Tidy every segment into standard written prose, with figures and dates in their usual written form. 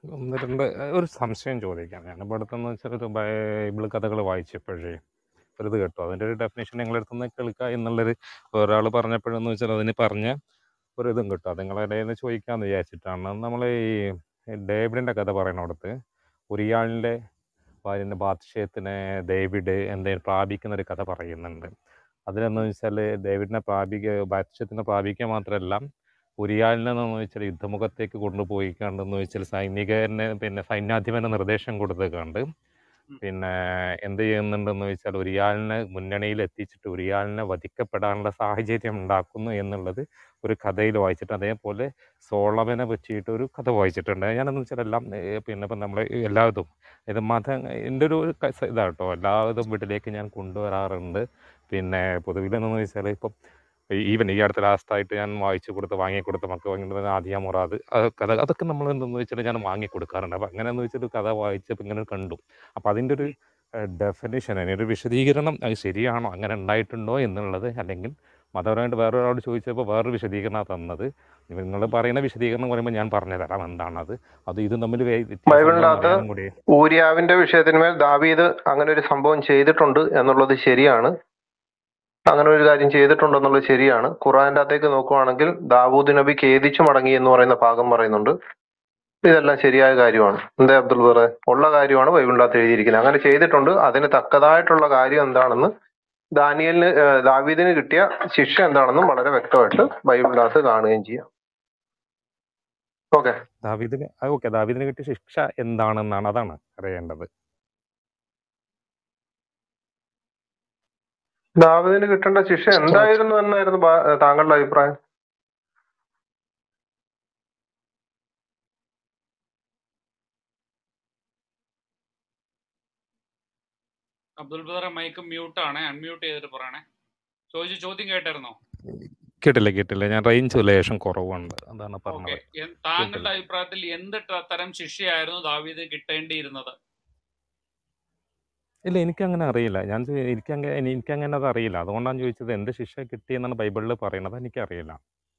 ഒന്ന് രണ്ട് ഒരു സംശയം ചോദിക്കാം. ഞാനിപ്പോൾ അടുത്തെന്ന് വെച്ചാൽ ഒരു ബൈബിൾ കഥകൾ വായിച്ചപ്പോഴേ ഒരു കേട്ടു. അതിൻ്റെ ഒരു ഡെഫിനേഷൻ നിങ്ങളുടെ അടുത്ത് കേൾക്കുക എന്നുള്ളൊരു ഒരാൾ പറഞ്ഞപ്പോഴെന്ന് വെച്ചാൽ അതിന് പറഞ്ഞ ഒരു ഇതും കിട്ടും. അത് നിങ്ങളുടെ ഇടയിൽ നിന്ന് ചോദിക്കാമെന്ന് വിചാരിച്ചിട്ടാണ്. നമ്മൾ ഈ ഡേവിഡിൻ്റെ കഥ പറയുന്നിടത്ത് ഉരിയാളിൻ്റെ ഭാര്യൻ്റെ ബാത്ഷേത്തിനെ ഡേവിഡ് എന്തെങ്കിലും പ്രാപിക്കുന്ന ഒരു കഥ പറയുന്നുണ്ട്. അതിലെന്ന് വെച്ചാൽ ഡേവിഡിനെ ബാത്ഷേത്തിനെ പ്രാപിക്കുക മാത്രമല്ല ഉരിയാലിനെന്ന് വെച്ചാൽ യുദ്ധമുഖത്തേക്ക് കൊണ്ടുപോയി കണ്ടെന്ന് വെച്ചാൽ സൈന്യാധിപന് നിർദ്ദേശം കൊടുത്തേക്കാണ്ട് പിന്നെ എന്ത് ചെയ്യുന്നുണ്ടെന്ന് വെച്ചാൽ ഉരിയാലിനെ മുന്നണിയിൽ എത്തിച്ചിട്ട് ഉരിയാലിനെ വധിക്കപ്പെടാനുള്ള സാഹചര്യം ഉണ്ടാക്കുന്നു എന്നുള്ളത് ഒരു കഥയിൽ വായിച്ചിട്ട്, അതേപോലെ സോളമനെ പറ്റിയിട്ട് ഒരു കഥ വായിച്ചിട്ടുണ്ട്. ഞാനെന്ന് വെച്ചാൽ എല്ലാം ഇപ്പം നമ്മൾ എല്ലായിതും ഇത് എൻ്റെ ഒരു ഇതാട്ടോ എല്ലാവിധം വീട്ടിലേക്ക് ഞാൻ കൊണ്ടുവരാറുണ്ട്. പിന്നെ പൊതുവിലെന്ന് വെച്ചാൽ ഇപ്പം ഈവൻ ഈ അടുത്ത ലാസ്റ്റായിട്ട് ഞാൻ വാങ്ങിക്കൊടുത്ത മക്കൾ വാങ്ങിക്കൊടുത്ത ആദിയ മൊറാദ് കഥ അതൊക്കെ നമ്മൾ എന്തെന്ന് വെച്ചാൽ ഞാൻ വാങ്ങിക്കൊടുക്കാറുണ്ട്. അപ്പം അങ്ങനെയെന്ന് വെച്ചാൽ കഥ വായിച്ചപ്പോൾ ഇങ്ങനെ കണ്ടു. അപ്പം അതിൻ്റെ ഒരു ഡെഫിനിഷൻ അതിനൊരു വിശദീകരണം അത് ശരിയാണോ, അങ്ങനെ ഉണ്ടായിട്ടുണ്ടോ എന്നുള്ളത്, അല്ലെങ്കിൽ മതപരമായിട്ട് വേറൊരാളോട് ചോദിച്ചപ്പോൾ വേറൊരു വിശദീകരണമാണ് തന്നത്. നിങ്ങൾ പറയുന്ന വിശദീകരണം പറയുമ്പോൾ ഞാൻ പറഞ്ഞു തരാം എന്താണത്. അത് ഇത് തമ്മിൽ ബൈബിളിനകത്ത് ഊരിയാവിന്റെ വിഷയത്തിന്മേൽ ദാവീദ് അങ്ങനെ ഒരു സംഭവം ചെയ്തിട്ടുണ്ട് എന്നുള്ളത് ശരിയാണ്. അങ്ങനെ ഒരു കാര്യം ചെയ്തിട്ടുണ്ടെന്നുള്ളത് ശരിയാണ്. ഖുറാന്റെ അകത്തേക്ക് നോക്കുവാണെങ്കിൽ ദാവൂദ് നബി ഖേദിച്ചു മടങ്ങി എന്ന് പറയുന്ന ഭാഗം പറയുന്നുണ്ട്. ഇതെല്ലാം ശരിയായ കാര്യമാണ്. എന്താ അബ്ദുൾ ബറെ, ഉള്ള കാര്യമാണ് ബൈബിളിന്റെ അകത്ത് എഴുതിയിരിക്കുന്നത്. അങ്ങനെ ചെയ്തിട്ടുണ്ട്. അതിന് തക്കതായിട്ടുള്ള കാര്യം എന്താണെന്ന് ദാവീദിന് കിട്ടിയ ശിക്ഷ എന്താണെന്നും വളരെ വ്യക്തമായിട്ട് ബൈബിളിന്റെ അകത്ത് കാണുകയും ചെയ്യാം. ഓക്കെ, ദാവീദിന് കിട്ടിയ ശിക്ഷ എന്താണെന്നാണ്, അതാണ് അറിയേണ്ടത്. ദാവീദിന് കിട്ടേണ്ട ശിക്ഷ എന്തായിരുന്നു എന്നായിരുന്നു താങ്കളുടെ അഭിപ്രായം? അബ്ദുൽ ബ്രദറെ മൈക്ക് മ്യൂട്ടാണ്, അൺമ്യൂട്ട് ചെയ്തിട്ട് പറയണേ. ചോദ്യം കേട്ടായിരുന്നോ? കേട്ടില്ല. ഞാൻ റേഞ്ച് ലേശം കുറവുണ്ട്, അതാണ് പറഞ്ഞത്. താങ്കളുടെ അഭിപ്രായത്തിൽ എന്ത് തരം ശിക്ഷയായിരുന്നു ദാവീദ് കിട്ടേണ്ടിയിരുന്നത്? ഇല്ല, എനിക്കങ്ങനെ അറിയില്ല. എനിക്കങ്ങനെ അത് അറിയില്ല. അതുകൊണ്ടാണ് ചോദിച്ചത്. എന്ത് ശിക്ഷ കിട്ടിയെന്നാണ് ബൈബിളിൽ പറയുന്നത്, എനിക്കറിയില്ല.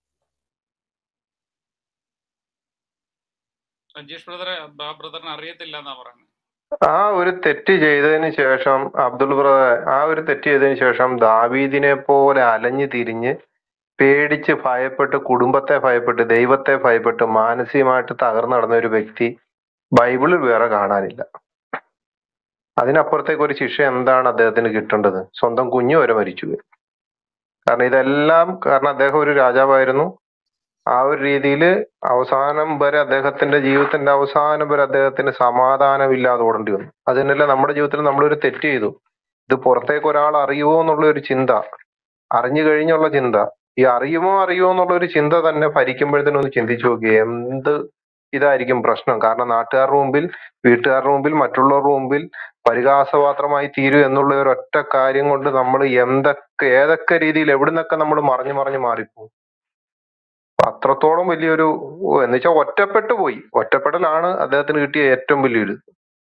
സജീഷ് ബ്രദറിന് അറിയത്തില്ല എന്നാ പറയുന്നത്. ആ ഒരു തെറ്റ് ചെയ്തതിന് ശേഷം അബ്ദുൾ ബ്രദർ, ആ ഒരു തെറ്റ് ചെയ്തതിന് ശേഷം ദാവീദിനെ പോലെ അലഞ്ഞു തിരിഞ്ഞ് പേടിച്ച് ഭയപ്പെട്ട് കുടുംബത്തെ ഭയപ്പെട്ട് ദൈവത്തെ ഭയപ്പെട്ട് മാനസികമായിട്ട് തകർന്നു നടന്ന ഒരു വ്യക്തി ബൈബിളിൽ വേറെ കാണാനില്ല. അതിനപ്പുറത്തേക്ക് ഒരു ശിക്ഷ എന്താണ് അദ്ദേഹത്തിന് കിട്ടേണ്ടത്? സ്വന്തം കുഞ്ഞു വരെ മരിച്ചുപോയി. കാരണം അദ്ദേഹം ഒരു രാജാവായിരുന്നു. ആ ഒരു രീതിയിൽ അവസാനം വരെ അദ്ദേഹത്തിന്റെ ജീവിതത്തിന്റെ അവസാനം വരെ അദ്ദേഹത്തിന് സമാധാനമില്ലാതെ ഓടേണ്ടി വന്നു. അത് തന്നെയല്ല നമ്മുടെ ജീവിതത്തിൽ നമ്മളൊരു തെറ്റ് ചെയ്തു, ഇത് പുറത്തേക്ക് ഒരാൾ അറിയുമോ എന്നുള്ള ഒരു ചിന്ത, അറിഞ്ഞു കഴിഞ്ഞുള്ള ചിന്ത, ഈ അറിയുമോ എന്നുള്ള ഒരു ചിന്ത തന്നെ ഭരിക്കുമ്പോഴത്തേനും ഒന്ന് ചിന്തിച്ചു നോക്കിയേ, എന്ത് ഇതായിരിക്കും പ്രശ്നം. കാരണം നാട്ടുകാരുടെ മുമ്പിൽ, വീട്ടുകാരുടെ മുമ്പിൽ, മറ്റുള്ളവരുടെ മുമ്പിൽ പരിഹാസപാത്രമായി തീരൂ എന്നുള്ള ഒരു ഒറ്റ കാര്യം കൊണ്ട് നമ്മൾ ഏതൊക്കെ രീതിയിൽ എവിടുന്നൊക്കെ നമ്മൾ മറിഞ്ഞു മാറിപ്പോകും. അത്രത്തോളം വലിയൊരു, എന്നുവെച്ചാൽ ഒറ്റപ്പെട്ടു പോയി. ഒറ്റപ്പെടലാണ് അദ്ദേഹത്തിന് കിട്ടിയ ഏറ്റവും വലിയൊരു.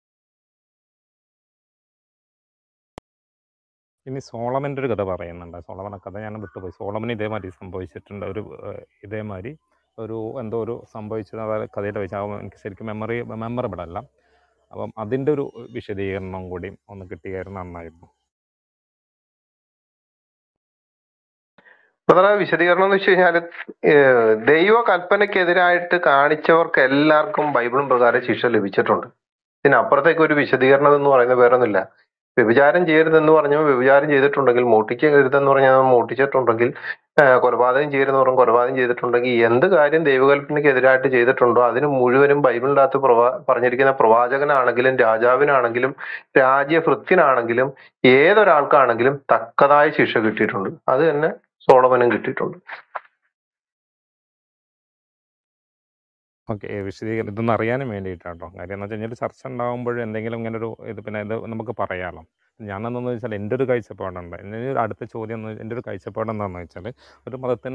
ഇനി സോളമൻ്റെ ഒരു കഥ പറയുന്നുണ്ട്. സോളമനെ കഥ ഞാൻ വിട്ടുപോയി. സോളമന് ഇതേമാതിരി സംഭവിച്ചിട്ടുണ്ട്. ഇതേമാതിരി എന്തോ ഒരു സംഭവിച്ചത് കഥയിൽ വെച്ചാൽ എനിക്ക് ശരിക്കും മെമ്മറബിൾ അല്ല. അപ്പം അതിൻ്റെ ഒരു വിശദീകരണം കൂടി ഒന്ന് കിട്ടിയായിരുന്നു നന്നായിരുന്നു. അതാ വിശദീകരണം എന്ന് വെച്ച് കഴിഞ്ഞാല്, ദൈവ കൽപ്പനയ്ക്കെതിരായിട്ട് കാണിച്ചവർക്ക് എല്ലാവർക്കും ബൈബിളും പ്രകാരം ശിക്ഷ ലഭിച്ചിട്ടുണ്ട്. ഇതിനപ്പുറത്തേക്ക് ഒരു വിശദീകരണം എന്ന് പറയുന്നത് വേറൊന്നുമില്ല. വ്യഭിചാരം ചെയ്യരുതെന്ന് പറഞ്ഞാൽ വ്യഭിചാരം ചെയ്തിട്ടുണ്ടെങ്കിൽ, മോഷ്ടിക്കരുതെന്ന് പറഞ്ഞാൽ മോഷ്ടിച്ചിട്ടുണ്ടെങ്കിൽ, കൊലപാതകം ചെയ്യരുതെന്ന് പറഞ്ഞാൽ കൊലപാതകം ചെയ്തിട്ടുണ്ടെങ്കിൽ, എന്ത് കാര്യം ദൈവകൽപ്പനയ്ക്ക് എതിരായിട്ട് ചെയ്തിട്ടുണ്ടോ അതിന് മുഴുവനും ബൈബിളിൻ്റെ അകത്ത് പറഞ്ഞിരിക്കുന്ന പ്രവാചകനാണെങ്കിലും രാജാവിനാണെങ്കിലും രാജ്യഭൃത്യനാണെങ്കിലും ഏതൊരാൾക്കാണെങ്കിലും തക്കതായ ശിക്ഷ കിട്ടിയിട്ടുണ്ട്. അത് തന്നെ സോളമനും കിട്ടിയിട്ടുണ്ട്. ഓക്കെ, വിശദീകരണം ഇതൊന്നും അറിയാനും വേണ്ടിയിട്ടാട്ടോ. കാര്യം എന്ന് വെച്ച് കഴിഞ്ഞാൽ ചർച്ച ഉണ്ടാകുമ്പോൾ എന്തെങ്കിലും ഇങ്ങനെ ഒരു ഇത് നമുക്ക് പറയാമല്ലോ. ഞാനെന്താണെന്ന് വെച്ചാൽ എൻ്റെ ഒരു കാഴ്ചപ്പാടുണ്ട്. എൻ്റെ ഒരു അടുത്ത ചോദ്യം എൻ്റെ ഒരു കാഴ്ചപ്പാട് എന്താണെന്ന് വെച്ചാൽ, ഒരു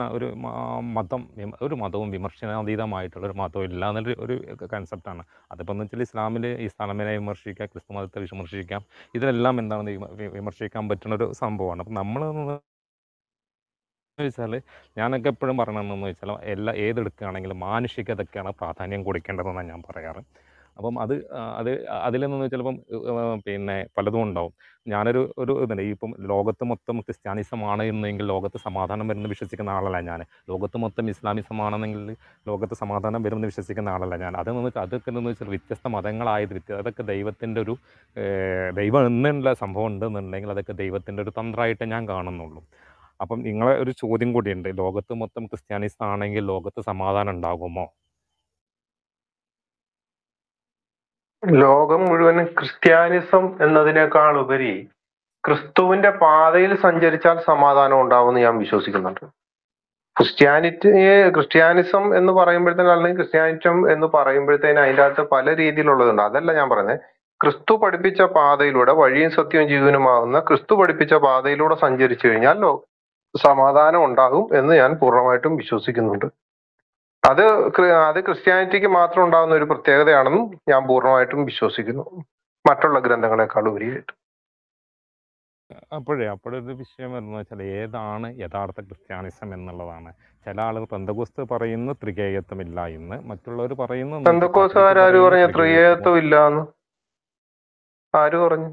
മതവും വിമർശനാതീതമായിട്ടുള്ള ഒരു മതവും ഇല്ല എന്നൊരു കൺസെപ്റ്റാണ്. അതിപ്പോൾ എന്ന് വെച്ചാൽ ഇസ്ലാമിനെ വിമർശിക്കാം, ക്രിസ്തു മതത്തെ വിമർശിക്കാം, ഇതിലെല്ലാം എന്താണ് വിമർശിക്കാൻ പറ്റുന്ന ഒരു സംഭവമാണ്. അപ്പം നമ്മൾ വെച്ചാൽ ഞാനൊക്കെ എപ്പോഴും പറയണമെന്ന് വെച്ചാൽ ഏതെടുക്കുകയാണെങ്കിലും മാനുഷികതയ്ക്കാണ് പ്രാധാന്യം കൊടുക്കേണ്ടതെന്നാണ് ഞാൻ പറയാറ്. അപ്പം അത് അതിൽ നിന്ന് ചിലപ്പം പിന്നെ പലതും ഉണ്ടാവും. ഞാനൊരു ഇതുണ്ട്, ഇപ്പം ലോകത്ത് മൊത്തം ക്രിസ്ത്യാനിസമാണ് എന്നെങ്കിൽ ലോകത്ത് സമാധാനം വരുമെന്ന് വിശ്വസിക്കുന്ന ആളല്ല ഞാൻ. ലോകത്ത് മൊത്തം ഇസ്ലാമിസമാണെന്നെങ്കിൽ ലോകത്ത് സമാധാനം വരുമെന്ന് വിശ്വസിക്കുന്ന ആളല്ല ഞാൻ. അതൊക്കെ എന്ന് വെച്ചാൽ വ്യത്യസ്ത മതങ്ങളായത് അതൊക്കെ ദൈവത്തിൻ്റെ ഒരു ദൈവം എന്നുള്ള സംഭവം ഉണ്ടെന്നുണ്ടെങ്കിൽ അതൊക്കെ ദൈവത്തിൻ്റെ ഒരു തന്ത്രമായിട്ട് ഞാൻ കാണുന്നുള്ളൂ. അപ്പം നിങ്ങളെ ഒരു ചോദ്യം കൂടിയുണ്ട്, ലോകത്ത് മൊത്തം ക്രിസ്ത്യാനിസ് ആണെങ്കിൽ ലോകത്ത് സമാധാനം ഉണ്ടാകുമോ? ലോകം മുഴുവനും ക്രിസ്ത്യാനിസം എന്നതിനേക്കാൾ ഉപരി ക്രിസ്തുവിന്റെ പാതയിൽ സഞ്ചരിച്ചാൽ സമാധാനം ഉണ്ടാവുമെന്ന് ഞാൻ വിശ്വസിക്കുന്നുണ്ട്. ക്രിസ്ത്യാനിസം എന്ന് പറയുമ്പോഴത്തേനും അല്ലെങ്കിൽ ക്രിസ്ത്യാനിറ്റം എന്ന് പറയുമ്പോഴത്തേനും അതിൻ്റെ അകത്ത് പല രീതിയിലുള്ളതുണ്ട്. അതല്ല ഞാൻ പറയുന്നത്. ക്രിസ്തു പഠിപ്പിച്ച പാതയിലൂടെ, വഴിയും സത്യവും ജീവനുമാകുന്ന ക്രിസ്തു പഠിപ്പിച്ച പാതയിലൂടെ സഞ്ചരിച്ചു കഴിഞ്ഞാൽ സമാധാനം ഉണ്ടാകും എന്ന് ഞാൻ പൂർണ്ണമായിട്ടും വിശ്വസിക്കുന്നുണ്ട്. അത് ക്രിസ്ത്യാനിറ്റിക്ക് മാത്രം ഉണ്ടാകുന്ന ഒരു പ്രത്യേകതയാണെന്നും ഞാൻ പൂർണ്ണമായിട്ടും വിശ്വസിക്കുന്നു, മറ്റുള്ള ഗ്രന്ഥങ്ങളെക്കാൾ ഉപരിയായിട്ട്. അപ്പോഴൊരു വിഷയം വരുന്നത് വെച്ചാൽ ഏതാണ് യഥാർത്ഥ ക്രിസ്ത്യാനിസം എന്നുള്ളതാണ്. ചില ആളുകൾ പെന്തക്കോസ്ത് പറയുന്നു ത്രികേയത്വമില്ല എന്ന്, മറ്റുള്ളവർ പറയുന്നു പെന്തക്കോസ്തുകാര് പറഞ്ഞ ത്രികേയത്വം ഇല്ല എന്ന് ആര് പറഞ്ഞു?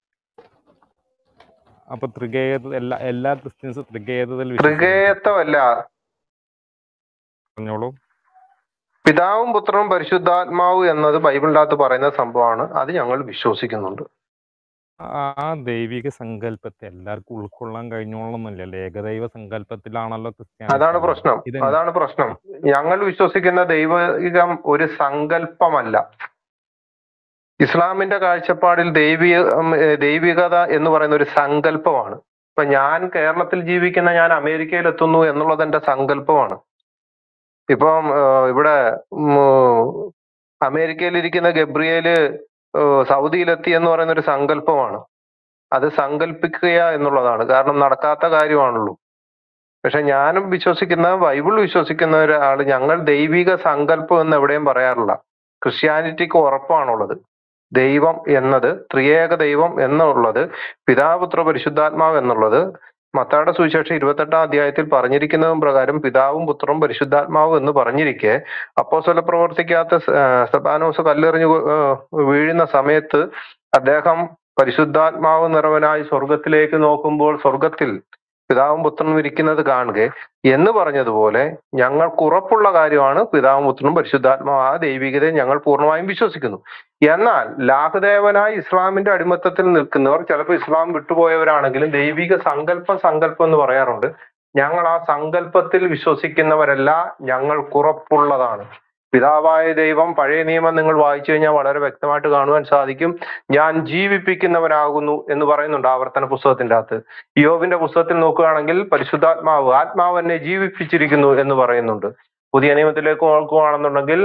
അപ്പൊ എല്ലാ ക്രിസ്ത്യൻസും ത്രികേയത്വത്തിൽ ത്രികേയത്വമല്ല, പറഞ്ഞോളൂ. പിതാവും പുത്രനും പരിശുദ്ധാത്മാവും എന്നത് ബൈബിളിനകത്ത് പറയുന്ന സംഭവമാണ്. അത് ഞങ്ങൾ വിശ്വസിക്കുന്നുണ്ട്. ആ ദൈവിക സങ്കല്പത്തെ എല്ലാവർക്കും ഉൾക്കൊള്ളാൻ കഴിഞ്ഞോളന്നില്ലല്ലോ. ഏകദൈവ സങ്കല്പത്തിലാണല്ലോ ക്രിസ്ത്യാനിസം. അതാണ് പ്രശ്നം. ഞങ്ങൾ വിശ്വസിക്കുന്ന ദൈവികം ഒരു സങ്കല്പമല്ല. ഇസ്ലാമിന്റെ കാഴ്ചപ്പാടിൽ ദൈവികത എന്ന് പറയുന്ന ഒരു സങ്കല്പമാണ്. ഇപ്പൊ ഞാൻ കേരളത്തിൽ ജീവിക്കുന്ന ഞാൻ അമേരിക്കയിൽ എത്തുന്നു എന്നുള്ളത് എന്റെ സങ്കല്പമാണ്. ഇപ്പം ഇവിടെ അമേരിക്കയിൽ ഇരിക്കുന്ന ഗബ്രിയേല് സൗദിയിലെത്തി എന്ന് പറയുന്ന ഒരു സങ്കല്പമാണ്. അത് സങ്കല്പിക്കുക എന്നുള്ളതാണ്, കാരണം നടക്കാത്ത കാര്യമാണല്ലോ. പക്ഷെ ഞാനും വിശ്വസിക്കുന്ന, ബൈബിൾ വിശ്വസിക്കുന്ന ഒരാള്, ഞങ്ങൾ ദൈവിക സങ്കല്പം എന്ന് എവിടെയും പറയാറില്ല. ക്രിസ്ത്യാനിറ്റിക്ക് ഉറപ്പാണുള്ളത്. ദൈവം എന്നത്, ത്രിയേക ദൈവം എന്നുള്ളത്, പിതാപുത്ര പരിശുദ്ധാത്മാവ് എന്നുള്ളത് മത്തായിയുടെ സുവിശേഷം 28-ാം അധ്യായത്തിൽ പറഞ്ഞിരിക്കുന്നതും പ്രകാരം പിതാവും പുത്രനും പരിശുദ്ധാത്മാവും എന്ന് പറഞ്ഞിരിക്കെ, അപ്പോസ്തല പ്രവർത്തിക്കകത്ത് സ്തെഫാനോസ് കല്ലെറിഞ്ഞ് വീഴുന്ന സമയത്ത് അദ്ദേഹം പരിശുദ്ധാത്മാവ് നിറവനായി സ്വർഗത്തിലേക്ക് നോക്കുമ്പോൾ സ്വർഗത്തിൽ പിതാവും പുത്രനും ഇരിക്കുന്നത് കാണുക എന്ന് പറഞ്ഞതുപോലെ ഞങ്ങൾക്ക് ഉറപ്പുള്ള കാര്യമാണ് പിതാവും പുത്രനും പരിശുദ്ധാത്മാവ്. ആ ദൈവികതയെ ഞങ്ങൾ പൂർണ്ണമായും വിശ്വസിക്കുന്നു. എന്നാൽ ലാഹുദേവനായി ഇസ്ലാമിന്റെ അടിമത്തത്തിൽ നിൽക്കുന്നവർ, ചിലപ്പോൾ ഇസ്ലാം വിട്ടുപോയവരാണെങ്കിലും ദൈവിക സങ്കല്പം എന്ന് പറയാറുണ്ട്. ഞങ്ങൾ ആ സങ്കല്പത്തിൽ വിശ്വസിക്കുന്നവരല്ല, ഞങ്ങൾക്കുറപ്പുള്ളതാണ്. പിതാവായ ദൈവം, പഴയ നിയമം നിങ്ങൾ വായിച്ചു കഴിഞ്ഞാൽ വളരെ വ്യക്തമായിട്ട് കാണുവാൻ സാധിക്കും. ഞാൻ ജീവിപ്പിക്കുന്നവനാകുന്നു എന്ന് പറയുന്നുണ്ട് ആവർത്തന പുസ്തകത്തിന്റെ അകത്ത്. യോബിന്റെ പുസ്തകത്തിൽ നോക്കുകയാണെങ്കിൽ ആത്മാവ് എന്നെ ജീവിപ്പിച്ചിരിക്കുന്നു എന്ന് പറയുന്നുണ്ട്. പുതിയ നിയമത്തിലേക്ക് നോക്കുകയാണെന്നുണ്ടെങ്കിൽ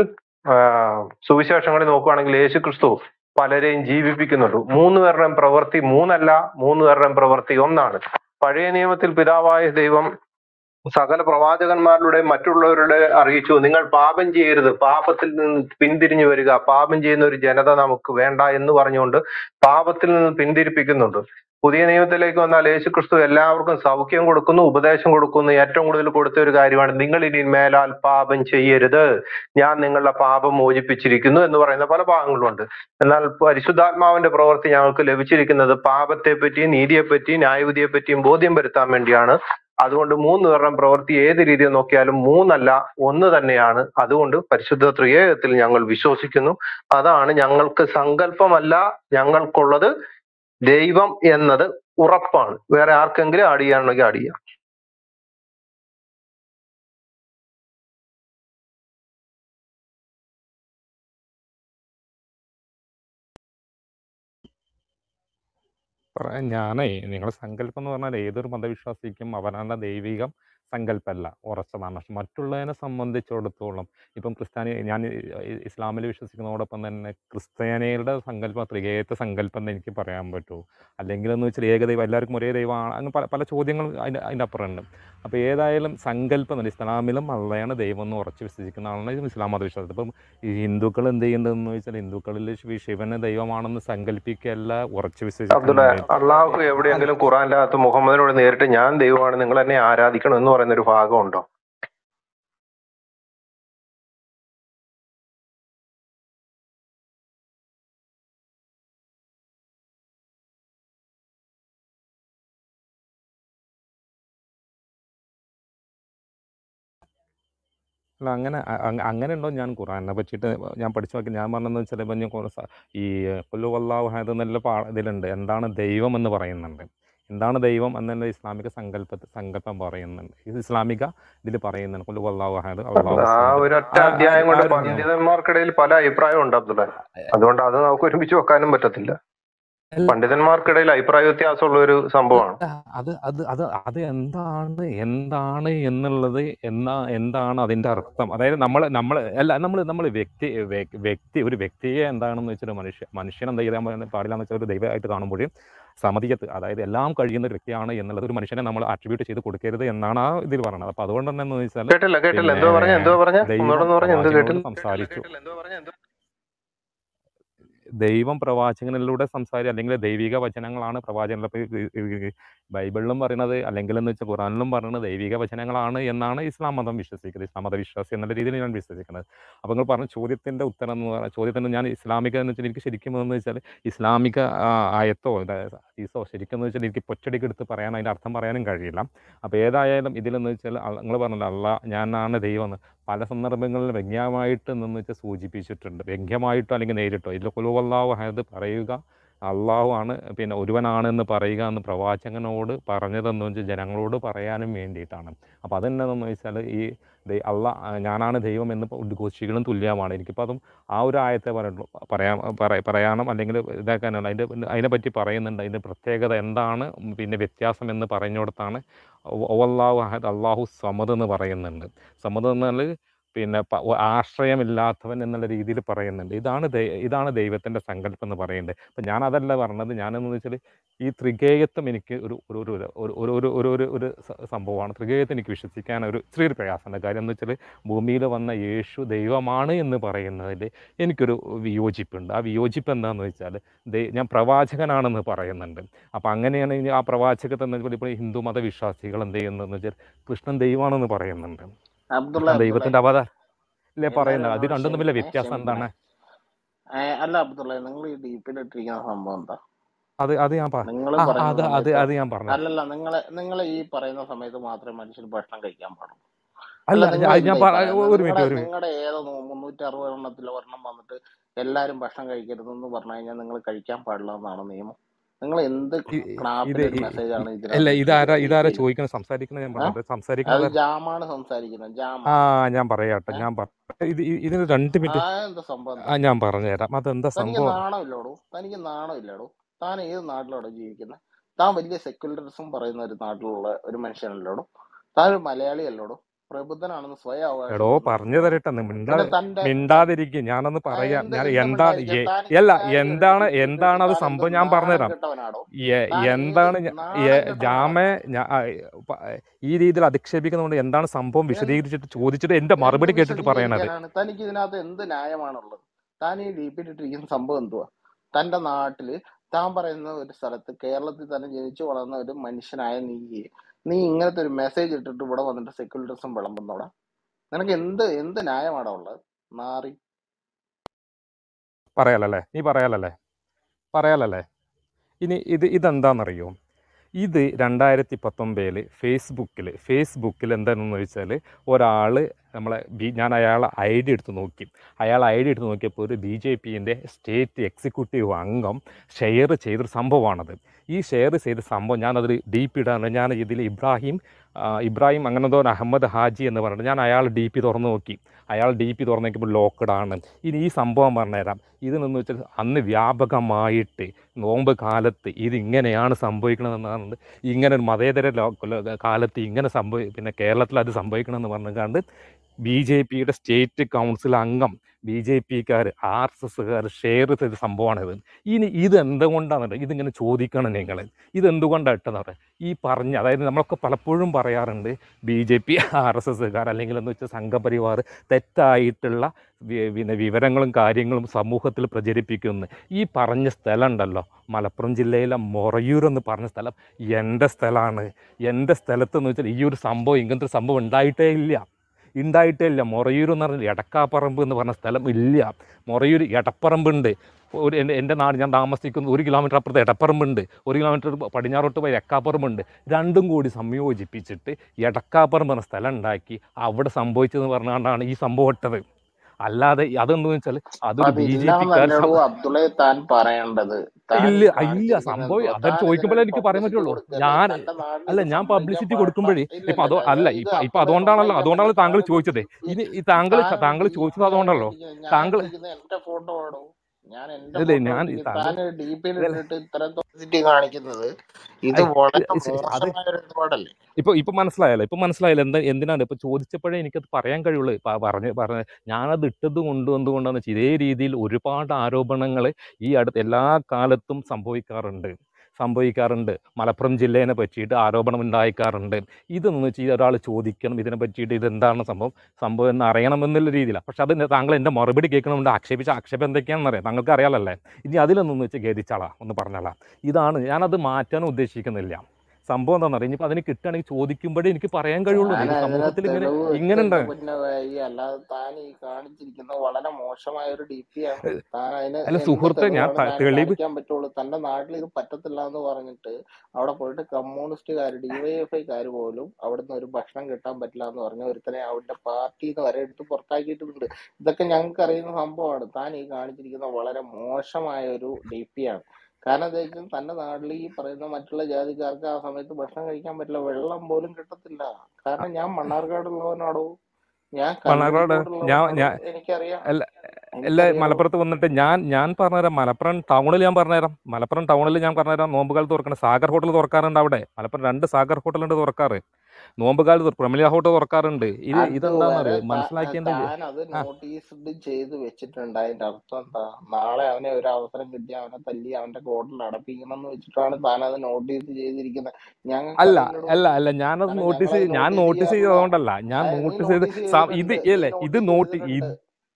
സുവിശേഷങ്ങളിൽ നോക്കുകയാണെങ്കിൽ യേശു ക്രിസ്തു പലരെയും ജീവിപ്പിക്കുന്നുണ്ട്. 3 പേരുടെയും പ്രവൃത്തി 3 അല്ല, 3 പേരുടെയും പ്രവൃത്തി 1 ആണ്. പഴയ നിയമത്തിൽ പിതാവായ ദൈവം സകല പ്രവാചകന്മാരുടെ മറ്റുള്ളവരുടെ അറിയിച്ചു, നിങ്ങൾ പാപം ചെയ്യരുത്, പാപത്തിൽ നിന്ന് പിന്തിരിഞ്ഞു വരിക, പാപം ചെയ്യുന്ന ഒരു ജനത നമുക്ക് വേണ്ട എന്ന് പറഞ്ഞുകൊണ്ട് പാപത്തിൽ നിന്ന് പിന്തിരിപ്പിക്കുന്നുണ്ട്. പുതിയ നിയമത്തിലേക്ക് വന്നാൽ യേശു ക്രിസ്തു എല്ലാവർക്കും സൗഖ്യം കൊടുക്കുന്നു, ഉപദേശം കൊടുക്കുന്നു. ഏറ്റവും കൂടുതൽ കൊടുത്ത ഒരു കാര്യമാണ്, നിങ്ങൾ ഇനി മേലാൽ പാപം ചെയ്യരുത്, ഞാൻ നിങ്ങളുടെ പാപം മോചിപ്പിച്ചിരിക്കുന്നു എന്ന് പറയുന്ന പല ഭാഗങ്ങളുണ്ട്. എന്നാൽ പരിശുദ്ധാത്മാവിന്റെ പ്രവൃത്തി ഞങ്ങൾക്ക് ലഭിച്ചിരിക്കുന്നത് പാപത്തെ പറ്റിയും നീതിയെ പറ്റിയും ന്യായവിധിയെ പറ്റിയും ബോധ്യം വരുത്താൻ വേണ്ടിയാണ്. അതുകൊണ്ട് 3 പേരുടെയും പ്രവൃത്തി ഏത് രീതിയിൽ നോക്കിയാലും 3 അല്ല, 1 തന്നെയാണ്. അതുകൊണ്ട് പരിശുദ്ധ ത്രിയേകത്തിൽ ഞങ്ങൾ വിശ്വസിക്കുന്നു. അതാണ് ഞങ്ങൾക്ക് സങ്കല്പമല്ല, ഞങ്ങൾക്കുള്ളത് ദൈവം എന്നത് ഉറപ്പാണ്. വേറെ ആർക്കെങ്കിലും ആഡ് ചെയ്യാനുണ്ടെങ്കിൽ ആഡ് ചെയ്യാം. നിങ്ങളുടെ സങ്കല്പം എന്ന് പറഞ്ഞാൽ ഏതൊരു മതവിശ്വാസിക്കും അവനാണ് ദൈവികം സങ്കല്പമല്ല, ഉറച്ചതാണ്. പക്ഷെ മറ്റുള്ളതിനെ സംബന്ധിച്ചിടത്തോളം ഇപ്പം ഞാൻ ഇസ്ലാമിൽ വിശ്വസിക്കുന്നതോടൊപ്പം തന്നെ ക്രിസ്ത്യാനികളുടെ സങ്കല്പം ത്രികേയത്വ സങ്കല്പം എന്ന് എനിക്ക് പറയാൻ പറ്റുമോ? അല്ലെങ്കിൽ എന്ന് വെച്ചാൽ ഏകദൈവം, എല്ലാവർക്കും ഒരേ ദൈവമാണ്, അങ്ങ് പല ചോദ്യങ്ങൾ അതിൻ്റെ അപ്പുറമുണ്ട്. അപ്പോൾ ഏതായാലും സങ്കല്പം തന്നെ ഇസ്ലാമിലും അള്ളയാണ് ദൈവം എന്ന് ഉറച്ച് വിശ്വസിക്കുന്ന ആളാണ് ഇസ്ലാം മതവിശ്വാസം. ഇപ്പം ഈ ഹിന്ദുക്കൾ എന്ത് ചെയ്യേണ്ടതെന്ന് വെച്ചാൽ ഹിന്ദുക്കളിൽ ശിവനെ ദൈവമാണെന്ന് സങ്കല്പിക്കുകയല്ല, ഉറച്ച് വിശ്വസിക്കുന്ന അള്ളാഹു എവിടെയെങ്കിലും ഖുറാനിനകത്ത് മുഹമ്മദിനോട് നേരിട്ട് ഞാൻ ദൈവമാണ്, നിങ്ങൾ എന്നെ ആരാധിക്കണം എന്ന് പറയുന്ന ഒരു ഭാഗമുണ്ടോ? അല്ല അങ്ങനെ ഉണ്ടോ ഞാൻ ഖുറാനെ പറ്റിയിട്ട് ഞാൻ പഠിച്ചു നോക്കി. ഞാൻ പറഞ്ഞതെന്ന് വെച്ചാൽ ഇപ്പം ഞാൻ ഈ ഖുൽ ഹുവല്ലാഹു അഹദ് എന്നുള്ള ഇതിലുണ്ട് എന്താണ് ദൈവം എന്ന് പറയുന്നുണ്ട്. എന്താണ് ദൈവം എന്നുള്ള ഇസ്ലാമിക സങ്കല്പം പറയുന്നുണ്ട്. ഇത് ഇസ്ലാമിക ഇതിൽ പറയുന്നുണ്ട് ഖുൽ ഹുവല്ലാഹു അഹദ് അല്ലാഹു ആ സമദ്. ഒരൊറ്റ ആ അധ്യായം ആ കൊണ്ട് ഒരു പണ്ഡിതന്മാർക്കിടയിൽ പല അഭിപ്രായം ഉണ്ട് അബ്ദുള്ള. അതുകൊണ്ട് അത് നമുക്ക് ഒരുമിച്ച് വെക്കാനും പറ്റത്തില്ല. അല്ല പണ്ഡിതന്മാർക്കിടയിൽ അഭിപ്രായ വ്യത്യാസമുള്ള ഒരു സംഭവമാണ്. അത് അത് അത് അത് എന്താണ് എന്നുള്ളത് എന്താണ് അതിൻ്റെ അർത്ഥം. അതായത് നമ്മൾ വ്യക്തി ഒരു വ്യക്തിയെ എന്താണെന്ന് വെച്ചാൽ മനുഷ്യൻ എന്താ ചെയ്യാൻ പാടില്ല എന്ന് വെച്ചാൽ ഒരു ദൈവമായിട്ട് കാണുമ്പോൾ സമതിയത്ത്, അതായത് എല്ലാം കഴിയുന്ന ഒരു വ്യക്തിയാണ് എന്നുള്ളത് ഒരു മനുഷ്യനെ നമ്മൾ അട്രിബ്യൂട്ട് ചെയ്ത് കൊടുക്കരുത് എന്നാണ് ആ ഇതിൽ പറയുന്നത്. അപ്പോൾ അതുകൊണ്ട് തന്നെ എന്ന് വെച്ചാൽ കേട്ടില്ല പിന്നെ എന്തോ പറഞ്ഞ ദൈവം എന്തോ കേട്ടില്ല. സംസാരിച്ചു. ദൈവം പ്രവാചകനിലൂടെ അല്ലെങ്കിൽ ദൈവിക വചനങ്ങളാണ് പ്രവാചകനിൽ. ഇപ്പോൾ ബൈബിളിലും പറയുന്നത് അല്ലെങ്കിൽ എന്ന് വെച്ചാൽ ഖുറാനിലും പറയുന്നത് ദൈവിക വചനങ്ങളാണ് എന്നാണ് ഇസ്ലാം മതം വിശ്വസിക്കുന്നത്. ഇസ്ലാം മത വിശ്വാസി എന്നുള്ള രീതിയിൽ ഞാൻ വിശ്വസിക്കുന്നത്. അപ്പോൾ നിങ്ങൾ പറഞ്ഞ ചോദ്യത്തിൻ്റെ ഉത്തരം എന്ന് പറഞ്ഞാൽ ചോദ്യത്തിന് ഞാൻ ഇസ്ലാമിക എന്ന് വെച്ചാൽ എനിക്ക് ശരിക്കും എന്ന് വെച്ചാൽ ഇസ്ലാമിക ആയത്തോ ഹദീസോ ശരിക്കും എന്ന് വെച്ചാൽ എനിക്ക് പൊറ്റടിക്ക് എടുത്ത് പറയാൻ അതിൻ്റെ അർത്ഥം പറയാനും കഴിയില്ല. അപ്പോൾ ഏതായാലും ഇതിലെന്ന് വെച്ചാൽ നിങ്ങൾ പറഞ്ഞല്ലോ അല്ലാഹ് ഞാനാണ് ദൈവം എന്ന് പല സന്ദർഭങ്ങളിൽ വ്യംഗ്യമായിട്ട് എന്ന് വെച്ചാൽ സൂചിപ്പിച്ചിട്ടുണ്ട്. വ്യംഗ്യമായിട്ടോ അല്ലെങ്കിൽ നേരിട്ടോ ഇതിൽ ഖുൽ ഹുവല്ലാഹു അഹദ് പറയുക അള്ളാഹു ആണ് പിന്നെ ഒരുവനാണെന്ന് പറയുക എന്ന് പ്രവാചകനോട് പറഞ്ഞതെന്ന് വെച്ചാൽ ജനങ്ങളോട് പറയാനും വേണ്ടിയിട്ടാണ്. അപ്പോൾ അതെന്താണെന്ന് വെച്ചാൽ ഈ ഞാനാണ് ദൈവം എന്ന് ഉദ്ഘോഷിക്കണം തുല്യമാണ്. എനിക്കിപ്പോൾ അതും ആ ഒരു ആയത്തെ പറയാനും അല്ലെങ്കിൽ ഇതാക്കാനാണ് അതിനെപ്പറ്റി പറയുന്നുണ്ട്. അതിൻ്റെ പ്രത്യേകത എന്താണ് പിന്നെ വ്യത്യാസം എന്ന് പറഞ്ഞുകൊടുത്താണ് വല്ലാഹു അഹദ് അല്ലാഹു സമദ് എന്ന് പറയുന്നുണ്ട്. സമദ് എന്നാൽ പിന്നെ ആശ്രയമില്ലാത്തവൻ എന്നുള്ള രീതിയിൽ പറയുന്നുണ്ട്. ഇതാണ് ദൈവത്തിൻ്റെ സങ്കല്പം എന്ന് പറയുന്നത്. അപ്പം ഞാനതല്ല പറഞ്ഞത്. ഞാനെന്ന് വെച്ചാൽ ഈ ത്രികേയത്വം എനിക്ക് ഒരു സംഭവമാണ്. ത്രികേയത്വം എനിക്ക് വിശ്വസിക്കാൻ ചെറിയൊരു പ്രയാസമുണ്ട്. കാര്യം എന്ന് വെച്ചാൽ ഭൂമിയിൽ വന്ന യേശു ദൈവമാണ് എന്ന് പറയുന്നതിൽ എനിക്കൊരു വിയോജിപ്പുണ്ട്. ആ വിയോജിപ്പ് എന്താണെന്ന് വെച്ചാൽ ഞാൻ പ്രവാചകനാണെന്ന് പറയുന്നുണ്ട്. അപ്പോൾ അങ്ങനെയാണ് ആ പ്രവാചകത്വം എന്ന് വെച്ചാൽ ഇപ്പോൾ ഹിന്ദു മതവിശ്വാസികൾ എന്ത് ചെയ്യുന്നതെന്ന് വെച്ചാൽ കൃഷ്ണൻ ദൈവമാണെന്ന് പറയുന്നുണ്ട്. ദൈവത്തിന്റെ അവതാരല്ലേ പറയുന്നത്. അത് രണ്ടും തമ്മിലെ വ്യത്യാസം എന്താണ്? അല്ല അബ്ദുള്ള, നിങ്ങൾ ഈ ഡീപ്പിലിട്ടിരിക്കുന്ന സംഭവം എന്താ? അത് ഞാൻ പറഞ്ഞു. അല്ലല്ല, നിങ്ങൾ ഈ പറയുന്ന സമയത്ത് മാത്രമേ മനുഷ്യർ ഭക്ഷണം കഴിക്കാൻ പാടുള്ളൂ. അല്ല നിങ്ങളുടെ ഏതോ 360 എണ്ണത്തിലെ ഒരെണ്ണം വന്നിട്ട് എല്ലാരും ഭക്ഷണം കഴിക്കരുതെന്ന് പറഞ്ഞു കഴിഞ്ഞാൽ നിങ്ങൾ കഴിക്കാൻ പാടില്ല എന്നാണ് നിയമം. നിങ്ങൾ എന്ത് മെസ്സേജ് ആണ് ഇതാരാ ചോദിക്കുന്നത് സംസാരിക്കുന്നത്? ഞാൻ പറഞ്ഞത് ജാമാണ് സംസാരിക്കുന്നത്. ജാം ഞാൻ പറയാട്ടെ. ഇതിന് 2 മിനിറ്റ് എന്താ സംഭവം? ഞാൻ പറഞ്ഞുതരാം. അതെന്താ സംഭവം? തനിക്ക് നാണമില്ലടോ. താൻ ഏത് നാട്ടിലാണോ ജീവിക്കുന്നത്? താൻ വലിയ സെക്യുലറിസം പറയുന്ന ഒരു നാട്ടിലുള്ള ഒരു മനുഷ്യനല്ലോടോ. താൻ ഒരു മലയാളി അല്ലോടോ. പ്രബുദ്ധനാണെന്ന് സ്വയം എടോ പറഞ്ഞു തരട്ടെ. മിണ്ടാതിരിക്കും. ഞാനൊന്ന് പറയാം. എന്താണ് അത് സംഭവം ഞാൻ പറഞ്ഞുതരാം. എന്താണ് ജാമെ ഈ രീതിയിൽ അധിക്ഷേപിക്കുന്നതുകൊണ്ട് എന്താണ് സംഭവം വിശദീകരിച്ചിട്ട് ചോദിച്ചിട്ട് എന്റെ മറുപടി കേട്ടിട്ട് പറയണത്. തനിക്ക് ഇതിനകത്ത് എന്ത് ന്യായമാണുള്ളത്? താൻ ഈ ഡീപ്പിലിട്ടിരിക്കുന്ന സംഭവം എന്തുവാ? തന്റെ നാട്ടില് താൻ പറയുന്ന ഒരു സ്ഥലത്ത് കേരളത്തിൽ തന്നെ ജനിച്ചു വളർന്ന ഒരു മനുഷ്യനായ നീ ഇങ്ങനത്തെ ഒരു മെസ്സേജ് ഇട്ടിട്ട് ഇവിടെ വന്നിട്ട് സെക്യുലറിസം വിളമ്പുന്നോടാ? നിനക്ക് എന്ത് ന്യായമാടാ ഉള്ളത്? മാറി പറയാലല്ലേ? നീ പറയാലല്ലേ? ഇനി ഇതെന്താണെന്നറിയോ? ഇത് 2019 ഫേസ്ബുക്കിൽ എന്താണെന്ന് വെച്ചാൽ ഒരാൾ ഞാൻ അയാളെ ഐ ഡി എടുത്ത് നോക്കിയപ്പോൾ ഒരു BJPൻ്റെ സ്റ്റേറ്റ് എക്സിക്യൂട്ടീവ് അംഗം ഷെയർ ചെയ്തൊരു സംഭവമാണത്. ഈ ഷെയർ ചെയ്ത സംഭവം ഞാനതൊരു DP ഇടാണ്. ഞാൻ ഇതിൽ ഇബ്രാഹിം അങ്ങനെന്തോ അഹമ്മദ് ഹാജി എന്ന് പറഞ്ഞിട്ട് ഞാൻ അയാൾ DP തുറന്നു നോക്കി. അയാൾ DP തുറന്നു നോക്കിയപ്പോൾ ലോക്ക്ഡ് ആണ്. ഇനി ഈ സംഭവം പറഞ്ഞുതരാം. ഇതെന്ന് വെച്ചാൽ അന്ന് വ്യാപകമായിട്ട് നോമ്പ് കാലത്ത് ഇതിങ്ങനെയാണ് സംഭവിക്കണമെന്നാണ്. ഇങ്ങനെ ഒരു മതേതര കാലത്ത് ഇങ്ങനെ പിന്നെ കേരളത്തിൽ അത് സംഭവിക്കണമെന്ന് പറഞ്ഞുകൊണ്ട് BJPയുടെ സ്റ്റേറ്റ് കൗൺസിൽ അംഗം BJPക്കാർ RSSകാർ ഷെയർ ചെയ്ത സംഭവമാണിത്. ഇനി ഇതെന്തുകൊണ്ടാണ് ഇതിങ്ങനെ ചോദിക്കണം നിങ്ങൾ? ഇതെന്തുകൊണ്ടാണ് ഇട്ടെന്ന് പറയാം. ഈ പറഞ്ഞ അതായത് നമ്മളൊക്കെ പലപ്പോഴും പറയാറുണ്ട് BJP RSSകാർ അല്ലെങ്കിൽ എന്ന് വെച്ചാൽ സംഘപരിവാർ തെറ്റായിട്ടുള്ള പിന്നെ വിവരങ്ങളും കാര്യങ്ങളും സമൂഹത്തിൽ പ്രചരിപ്പിക്കുന്നു. ഈ പറഞ്ഞ സ്ഥലം ഉണ്ടല്ലോ, മലപ്പുറം ജില്ലയിലെ മൊറയൂർ എന്ന് പറഞ്ഞ സ്ഥലം എൻ്റെ സ്ഥലമാണ്. എൻ്റെ സ്ഥലത്തെന്ന് വെച്ചാൽ ഈ ഒരു സംഭവം ഇങ്ങനത്തെ ഒരു സംഭവം ഉണ്ടായിട്ടേ ഇല്ല. ഉണ്ടായിട്ടേ ഇല്ല. മൊറയൂർ എന്ന് പറഞ്ഞാൽ എടക്കാപ്പറമ്പ് എന്ന് പറഞ്ഞ സ്ഥലം ഇല്ല. മൊറയൂർ എടപ്പറമ്പുണ്ട്. എൻ്റെ നാട് ഞാൻ താമസിക്കുന്നത് 1 കിലോമീറ്റർ അപ്പുറത്ത് എടപ്പറമ്പുണ്ട്, 1 കിലോമീറ്റർ പടിഞ്ഞാറോട്ട് പോയി എടക്കാപ്പറമ്പുണ്ട്. രണ്ടും കൂടി സംയോജിപ്പിച്ചിട്ട് എടക്കാപ്പറമ്പ് എന്ന സ്ഥലം ഉണ്ടാക്കി അവിടെ സംഭവിച്ചതെന്ന് പറഞ്ഞുകൊണ്ടാണ് ഈ സംഭവം ഇട്ടത്. അല്ലാതെ അതെന്താണെന്ന് വെച്ചാൽ അതൊരു BJP-ക്കാർ അതില്ലാന്നല്ലടോ അബ്ദുള്ളെ താൻ പറയേണ്ടത്. താൻ ഈ ഇല്ല ഇല്ല കാണിച്ചിരിക്കുന്നത് സംഭവം എന്തോ? അതൊരു താൻ ചോദിക്കുമ്പോഴേ ഇതിനൊരു എനിക്ക് പറയാൻ പബ്ലിസിറ്റി പറ്റുള്ളൂ. കൊടുക്കല്ലേ? ഞാൻ തന്റെ നാട്ടിൽ അല്ല ഇത് ഞാൻ സംഭവിക്കാൻ പബ്ലിസിറ്റി കൊടുക്കുമ്പോഴേ ഇല്ല ഇപ്പം ഇല്ല അല്ല ഇത് ഇപ്പം അബ്ദുള്ളെ അതുകൊണ്ടാണല്ലോ സമ്മതിക്കാൻ താങ്കൾ പറ്റില്ല. ചോദിച്ചത്. താൻ ഇനി താങ്കൾ ചോദിച്ചത് അതുകൊണ്ടല്ലോ ഞാൻ താങ്കൾ ഇട്ടിരിക്കുന്ന എന്റെ ഫോട്ടോ ആണോ? ഞാൻ എന്റെ ഇല്ലേ ഫോട്ടോ ഞാൻ ഇട്ടിരിക്കുന്നത് താങ്കൾ താൻ DP-യിൽ ഇതല്ല, ഇട്ടിട്ട് ഇത്തരം പബ്ലിസിറ്റി കാണിക്കുന്നത് ഇത് ഐ, വളരെ അത് മോശമായ ഒരു ഇടപാടല്ലേ? ഇപ്പം മനസ്സിലായല്ലോ എന്തിനാണ് ഇപ്പം ചോദിച്ചപ്പോഴേ എനിക്കത് പറയാൻ കഴിയുള്ളൂ. ഇപ്പം പറഞ്ഞ് ഞാനത് ഇട്ടത് എന്തുകൊണ്ടാണെന്ന് വെച്ചാൽ ഇതേ രീതിയിൽ ഒരുപാട് ആരോപണങ്ങൾ ഈ എല്ലാ കാലത്തും സംഭവിക്കാറുണ്ട്. മലപ്പുറം ജില്ലേനെ പറ്റിയിട്ട് ആരോപണം ഉണ്ടായിക്കാറുണ്ട്. ഇതെന്ന് വെച്ചാൽ ഒരാൾ ചോദിക്കണം ഇതിനെ പറ്റിയിട്ട് ഇതെന്താണ് സംഭവം എന്ന് അറിയണമെന്നുള്ള രീതിയിലാണ്. പക്ഷെ അത് താങ്കൾ എൻ്റെ മറുപടി കേൾക്കണമെന്ന് ആക്ഷേപം എന്തൊക്കെയാണെന്ന് അറിയാം, താങ്കൾക്ക് അറിയാമല്ലേ. ഇനി അതിലൊന്നും വെച്ച് ഖേദിച്ചാളാ ഒന്ന് പറഞ്ഞാളാ. ഇതാണ് ഞാനത് മാറ്റാനും ഉദ്ദേശിക്കുന്നില്ല. സംഭവം എന്താണെന്ന് അറിയാം. ഇനിയിപ്പോൾ അതിന് കിട്ടുകയാണെങ്കിൽ ചോദിക്കുമ്പോഴേ എനിക്ക് പറയാൻ കഴിയുള്ളൂ. താൻ ഇത് അതിനെ സമൂഹത്തിൽ തെളിവ് ഇങ്ങനെ ഉണ്ട്. വെച്ചെന്റെ പിന്നെ വഴി, അല്ലാതെ താൻ ഈ കാണിച്ചിരിക്കുന്നത് വളരെ മോശമായ ഒരു DP ആണ്. താൻ അതിന് അല്ല എന്ത് സുഹൃത്തെ, ഞാൻ തെളിവാണ് താൻ തെളിവ് കാണിക്കാൻ പറ്റുള്ളൂ? തന്റെ നാട്ടിൽ ഇത് പറ്റത്തില്ല എന്ന് പറഞ്ഞിട്ട് അവിടെ പോയിട്ട് കമ്മ്യൂണിസ്റ്റുകാർ DYFIക്കാർ പോലും അവിടുന്ന് ഒരു ഭക്ഷണം കിട്ടാൻ പറ്റില്ല എന്ന് പറഞ്ഞ ഒരുത്തനെ അവരുടെ പാർട്ടിയിൽ നിന്ന് വരെ എടുത്ത് പുറത്താക്കിയിട്ടുണ്ട്. ഇതൊക്കെ ഞങ്ങൾക്ക് അറിയുന്ന സംഭവമാണ്. താൻ ഈ കാണിച്ചിരിക്കുന്ന വളരെ മോശമായ ഒരു DP ആണ്. കാരണം എന്താ വെച്ചാൽ തന്റെ നാട്ടിൽ ഈ പറയുന്ന മറ്റുള്ള ജാതിക്കാർക്ക് ആ സമയത്ത് ഭക്ഷണം കഴിക്കാൻ പറ്റില്ല, വെള്ളം പോലും കിട്ടത്തില്ല. കാരണം ഞാൻ മണ്ണാർക്കാടുള്ളവനാടോ, ഞാൻ മണ്ണാർക്കാട് കല്ലടിക്കോടുള്ളവനാടോ, ഞാൻ എനിക്കറിയാം, എല്ലാ എനിക്കറിയാടോ. മലപ്പുറത്ത് വന്നിട്ട് ഞാൻ പറഞ്ഞുതരാം. മലപ്പുറം ടൗണിൽ ഞാൻ പറഞ്ഞുതരാം. നോമ്പ് കാലത്ത് തുറക്കണം. സാഗർ ഹോട്ടൽ തുറക്കാറുണ്ട് അവിടെ. മലപ്പുറം 2 സാഗർ ഹോട്ടലുണ്ട് തുറക്കാറ്. നോമ്പ് കാലത്ത് പ്രമിള ഹോട്ടൽ തുറക്കാറുണ്ട്. അതുവരെ ഇതെന്താണെന്നറിയോ മനസ്സിലാക്കേണ്ടത്? താൻ അത് ആ നോട്ടീസ്ഡ് ചെയ്ത് വെച്ചിട്ടുണ്ട്. അതിന്റെ അർത്ഥം എന്താ? നാളെ അവനെ ഒരു അവസരം കിട്ടി അവനെ തല്ലി അവന്റെ കോട്ടിൽ അടപ്പിക്കണം എന്ന് വെച്ചിട്ടാണ് താൻ അത് നോട്ടീസ് ചെയ്തിരിക്കുന്നത്. ഞങ്ങൾക്ക് അല്ല അറിയില്ലടോ. അല്ല അല്ല ഞാനത് കാരണം നോട്ടീസ് ഞങ്ങളത് ഞാൻ നോട്ടീസ് നോട്ടീസ് ചെയ്യാറില്ല. ചെയ്തതുകൊണ്ടല്ല. ഞാൻ നീ നോട്ടീസ് ചെയ്ത് നോട്ടീസ് ചെയ്തിട്ടുണ്ട്, നീ ഇത് നോട്ടീസ് ചെയ്തിട്ടുണ്ട്.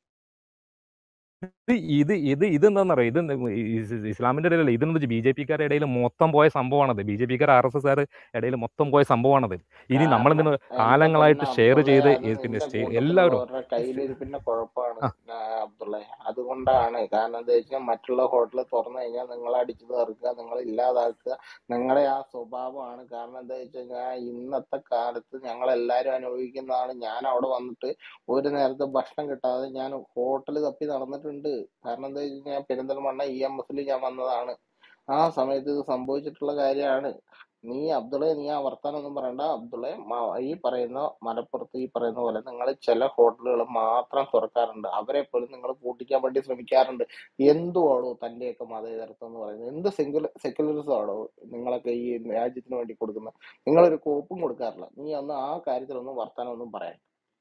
ഇതെന്താണെന്നറിയോ? ഇസ്ലാമിൻ്റെ ഇടയിലല്ല, ഇതെന്ന് വെച്ചാൽ BJP-ക്കാരുടെ ഇടയിൽ മൊത്തം പോയ സംഭവമാണത്. BJP-ക്കാർ RSS-കാർ ഇടയിൽ മൊത്തം പോയ സംഭവമാണത്. ഇനി കാരണം നമ്മളെന്തിനു എന്റെ കാലങ്ങളായിട്ട് ഷെയർ പൊന്ന ചെയ്ത് അബ്ദുള്ളെ, അത് പിന്നെ നിന്റെ കൂട്ടത്തിലുള്ളവരുടെ എല്ലാവരും കയ്യിലിരിപ്പിന്റെ കുഴപ്പമാണ് ആ അബ്ദുള്ളെ. അതുകൊണ്ടാണ്. കാരണം എന്താ വെച്ചാൽ മറ്റുള്ള ഹോട്ടൽ തുറന്നു കഴിഞ്ഞാൽ നിങ്ങൾ അടിച്ചു തീർക്കുക, നിങ്ങൾ ഇല്ലാതാക്കുക, നിങ്ങളുടെ ആ സ്വഭാവമാണ്. കാരണം എന്താ വെച്ച് കഴിഞ്ഞാൽ ഇന്നത്തെ കാലത്ത് ഞങ്ങളെല്ലാരും അനുഭവിക്കുന്നതാണ്. ഞാൻ അവിടെ വന്നിട്ട് ഒരു നേരത്തെ ഭക്ഷണം കിട്ടാതെ ഞാൻ ഹോട്ടൽ തപ്പി നടന്നിട്ടുണ്ട്. കാരണം എന്താ വെച്ച് കഴിഞ്ഞാൽ പെരിന്തൽമണ്ണ EMS-ൽ ഞാൻ വന്നതാണ്. ആ സമയത്ത് ഇത് സംഭവിച്ചിട്ടുള്ള കാര്യമാണ്. നീ അബ്ദുള്ളെ, നീ ആ വർത്താനം ഒന്നും പറയണ്ട അബ്ദുള്ളെ. ഈ പറയുന്ന മലപ്പുറത്ത് ഈ പറയുന്ന പോലെ നിങ്ങൾ ചില ഹോട്ടലുകൾ മാത്രം തുറക്കാറുണ്ട്. അവരെ പോലും നിങ്ങൾ പൂട്ടിക്കാൻ വേണ്ടി ശ്രമിക്കാറുണ്ട്. എന്തുവാണോ തന്റെയൊക്കെ മതേതരത്വം എന്ന് പറയുന്നത്? എന്ത് സെക്യുലറിസം ആണോ നിങ്ങളൊക്കെ ഈ രാജ്യത്തിന് വേണ്ടി കൊടുക്കുന്നത്? നിങ്ങളൊരു കോപ്പും കൊടുക്കാറില്ല. നീ ഒന്ന് ആ കാര്യത്തിലൊന്നും വർത്താനം ഒന്നും പറയാൻ.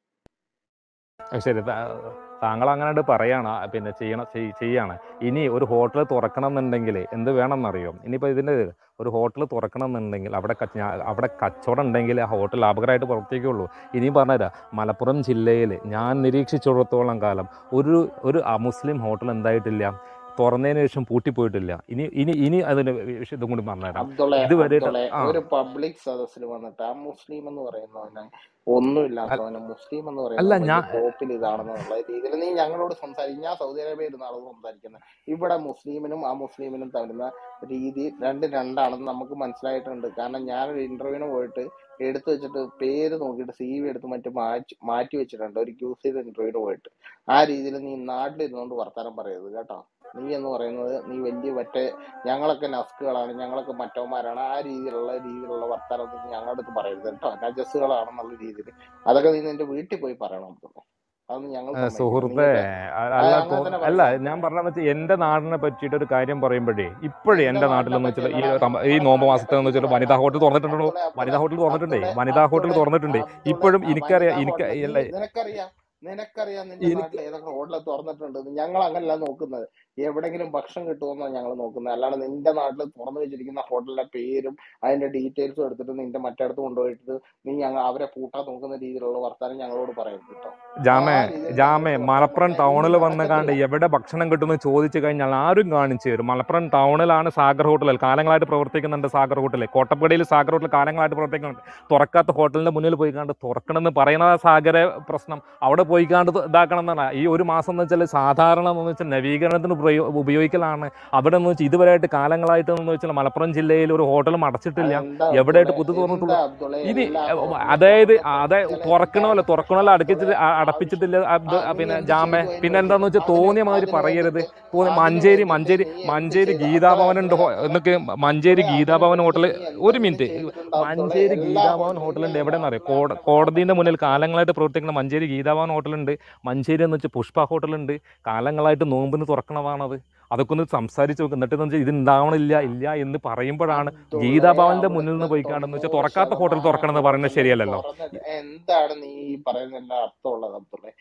ശരി. താങ്കൾ അങ്ങനെയായിട്ട് പറയാണ്, പിന്നെ ചെയ്യാണ്. ഇനി ഒരു ഹോട്ടൽ തുറക്കണം എന്നുണ്ടെങ്കിൽ എന്ത് വേണമെന്നറിയോ? ഇനിയിപ്പോൾ ഇതിൻ്റെ ഒരു ഹോട്ടൽ തുറക്കണം എന്നുണ്ടെങ്കിൽ അവിടെ കച്ചവടം ഉണ്ടെങ്കിൽ ആ ഹോട്ടൽ ലാഭകരമായിട്ട് പ്രവർത്തിക്കുകയുള്ളൂ. ഇനിയും പറഞ്ഞുതരാം, മലപ്പുറം ജില്ലയിൽ ഞാൻ നിരീക്ഷിച്ചിടത്തോളം കാലം ഒരു അമുസ്ലിം ഹോട്ടൽ എന്തായിട്ടില്ല, തുറന്നതിന് ശേഷം പൂട്ടിപ്പോയിട്ടില്ല. ഇനി അതിന് ഇതും കൂടി പറഞ്ഞുതരാം. ഇതുവരെ ഒരു പബ്ലിക് സദസ്സിൽ വന്നിട്ട് ആ മുസ്ലിം എന്ന് പറയുന്നവന് ഒന്നുമില്ലാത്തവന് മുസ്ലിം എന്ന് പറയുന്ന ടോപ്പിൽ ഇതാണെന്നുള്ള രീതിയിൽ നീ ഞങ്ങളോട് സംസാരിക്കും. ഞാൻ സൗദി അറേബ്യ ഇരുന്ന ആളോട് സംസാരിക്കുന്നത്. ഇവിടെ മുസ്ലിമിനും ആ മുസ്ലിമിനും തരുന്ന രീതി രണ്ടാണെന്ന് നമുക്ക് മനസ്സിലായിട്ടുണ്ട്. കാരണം ഞാനൊരു ഇന്റർവ്യൂവിന് പോയിട്ട് എടുത്തു വെച്ചിട്ട് പേര് നോക്കിയിട്ട് CV എടുത്ത് മാറ്റി വെച്ചിട്ടുണ്ട് ഒരു QC ഇന്റർവ്യൂവിന് പോയിട്ട്. ആ രീതിയിൽ നീ നാട്ടിലിരുന്നുകൊണ്ട് വർത്താനം പറയരുത് കേട്ടോ. നീ എന്ന് പറയുന്നത് നീ വലിയ ഞങ്ങളൊക്കെ നസ്കുകളാണ്, ഞങ്ങളൊക്കെ മറ്റവന്മാരാണ്, ആ രീതിയിലുള്ള വർത്താനം നീ ഞങ്ങളുടെ അടുത്ത് പറയരുത് കേട്ടോ. നജസ്സുകളാണെന്നുള്ള രീതിയിൽ അതൊക്കെ നീ നിന്റെ വീട്ടിൽ പോയി പറയണം. അതൊന്നും ഞങ്ങൾ സുഹൃത്തെ അല്ല ഞാൻ പറഞ്ഞതെന്ന് വെച്ചാൽ എൻ്റെ നാടിനെ പറ്റിയിട്ട് ഒരു കാര്യം പറയുമ്പോഴേ ഇപ്പോഴേ എൻ്റെ നാട്ടിലെന്ന് വെച്ചാൽ ഈ നോമ്പ് മാസത്തെ എന്ന് വെച്ചാൽ വനിതാ ഹോട്ടൽ തുറന്നിട്ടുണ്ടോ? വനിതാ ഹോട്ടൽ തുറന്നിട്ടുണ്ട്. ഇപ്പോഴും എനിക്കറിയാം. നിനക്കറിയാം നിനക്കറിയാം നിന്റെ എനിക്ക് നാട്ടിൽ ഏതൊക്കെ ഹോട്ടൽ തുറന്നിട്ടുണ്ട്? ഞങ്ങൾ അങ്ങനല്ല നോക്കുന്നത്. എവിടെങ്കിലും ഭക്ഷണം കിട്ടുമെന്നോ ഞങ്ങൾ നോക്കുന്നത്. അല്ലാതെ നിന്റെ നാട്ടിൽ തുറന്നു വെച്ചിരിക്കുന്ന ഹോട്ടലിന്റെ പേരും അതിന്റെ ഡീറ്റെയിൽസും എടുത്തിട്ട് നിന്റെ മറ്റേടത്ത് കൊണ്ടുപോയിട്ട് നീ അവരെ പൂട്ടാൻ നോക്കുന്ന രീതിയിലുള്ള വർത്താനം ഞങ്ങളോട് പറയരുത് കേട്ടോ. ആ ജാമേ രീതിയിൽ ഞങ്ങളോട് ജാമേ വർത്താനം മലപ്പുറം പറഞ്ഞാൽ ടൗണിൽ ഇനി വന്ന് കാണ്ട് നടക്കത്തില്ല. എവിടെ ഭക്ഷണം കിട്ടുമെന്ന് ചോദിച്ചു കഴിഞ്ഞാൽ ആരും കാണിച്ചു തരും. മലപ്പുറം ടൗണിലാണ് സാഗർ ഹോട്ടൽ കാലങ്ങളായിട്ട് പ്രവർത്തിക്കുന്നുണ്ട്. സാഗർ ഹോട്ടൽ കോട്ടപ്പടിയിൽ സാഗർ ഹോട്ടൽ കാലങ്ങളായിട്ട് പ്രവർത്തിക്കുന്നുണ്ട്. തുറക്കാത്ത ഹോട്ടലിന്റെ മുന്നിൽ പോയി കാണ്ട് തുറക്കണമെന്ന് പറയുന്ന സാഗര പ്രശ്നം അവിടെ പോയി കാണ്ട് ഇതാക്കണം എന്നാണ്. ഈ ഒരു മാസം എന്ന് വെച്ചാൽ സാധാരണ എന്ന് വെച്ചാൽ നവീകരണത്തിന് ഉപയോഗിക്കലാണ്. അവിടെ എന്ന് വെച്ചാൽ ഇതുവരെയായിട്ട് കാലങ്ങളായിട്ട് എന്ന് വെച്ചാൽ മലപ്പുറം ജില്ലയിൽ ഒരു ഹോട്ടലും അടച്ചിട്ടില്ല. എന്താ എവിടെയായിട്ട് അബ്ദുള്ളെ, പുതു എന്താ തുറന്നിട്ടുള്ളൂ. അബ്ദുള്ളെ, ഇനി എല്ലാ ഹോട്ടലിലും അതായത് ചില തുറക്കണമല്ലോ അടപ്പിച്ചിട്ടില്ല നീ പിന്നെ എന്ത് ജാമെ. ചെയ്തു അതിന് പിന്നെ വേണ്ടിട്ട്? എന്താന്ന് വെച്ചാൽ തോന്നിയ മാതിരി അതിന് പറയരുത്. വേണ്ടിട്ട് മഞ്ചേരി നീ എന്ത് ചെയ്തു ഗീതാഭവൻ ഉണ്ട്. എന്നൊക്കെ മഞ്ചേരി ഗീതാഭവൻ അതിന് ഹോട്ടൽ. വേണ്ടിട്ട് നീ ഒരു എന്തെങ്കിലും മിനിറ്റ്, ചെയ്തിട്ടുണ്ടോ അബ്ദുള്ളെ? മഞ്ചേരി എല്ലാ ഗീതാഭവൻ ഹോട്ടലും ഹോട്ടലുണ്ട്. ഇല്ല എവിടെയെന്ന് അറിയാം? എല്ലാ കോടതിന്റെ മുന്നിൽ കാലങ്ങളായിട്ട് പ്രവർത്തിക്കുന്ന മഞ്ചേരി ഗീതാഭവൻ ഹോട്ടലുണ്ട്. മഞ്ചേരി എന്ന് വെച്ചാൽ പുഷ്പ ഹോട്ടലുണ്ട്. കാലങ്ങളായിട്ട് നോമ്പിന് തുറക്കണതാണത്. അതൊക്കെ ഒന്ന് സംസാരിച്ച് നോക്കും. എന്നിട്ട് ഇത് ഉണ്ടാവണില്ല ഇല്ല എന്ന് പറയുമ്പോഴാണ് അബ്ദുള്ളെ, ഗീതാഭവന്റെ മുന്നിൽ അവിടുത്തെ നിന്ന് പോയി കാണുന്ന വെച്ചാൽ 90% തുറക്കാത്ത ഹോട്ടൽ തുറക്കണമെന്ന് പറയുന്നത് ഹോട്ടലും ശരിയല്ലല്ലോ. തുറന്നിട്ട് എന്താണ് നീ ഈ പറയുന്നതിന്റെ അർത്ഥമുള്ളത് അബ്ദുള്ളെ?